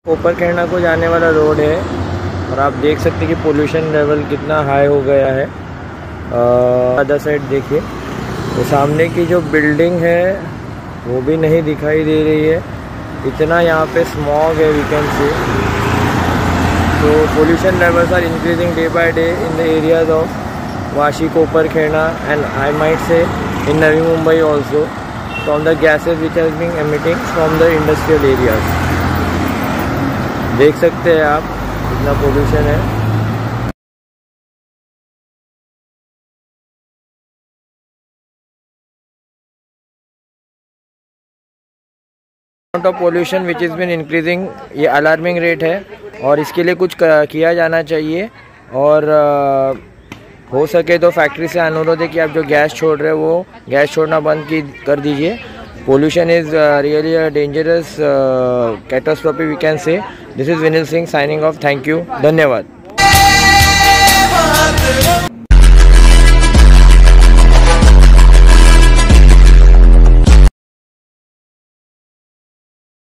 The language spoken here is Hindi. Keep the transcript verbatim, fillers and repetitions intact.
कोपरखेरणा को जाने वाला रोड है और आप देख सकते हैं कि पोल्यूशन लेवल कितना हाई हो गया है। अदर साइड देखिए तो सामने की जो बिल्डिंग है वो भी नहीं दिखाई दे रही है, इतना यहाँ पे स्मॉग है वी कैन सी। तो pollution levels are increasing day by day in the areas of Vashi, Koparkhairane and I might say in Navi Mumbai also from the gases which has been emitting from the industrial areas. देख सकते हैं आप कितना पोल्यूशन है। Amount of pollution which is been increasing, ये अलार्मिंग रेट है और इसके लिए कुछ किया जाना चाहिए। और आ, हो सके तो फैक्ट्री से अनुरोध है कि आप जो गैस छोड़ रहे हैं वो गैस छोड़ना बंद की कर दीजिए। Pollution is uh, really a dangerous uh, catastrophe we can say. This is Vinil Singh signing off. Thank you. धन्यवाद।